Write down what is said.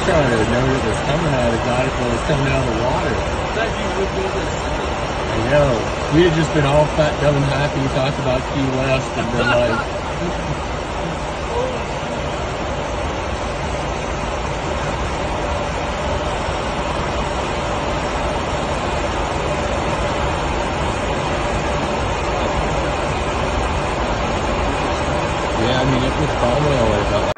trying to know what was coming out of the guy while it was coming out of the water. I know. We had just been all fat, dumb, and happy, talking about Key West, and then like, yeah, I mean, it was probably only about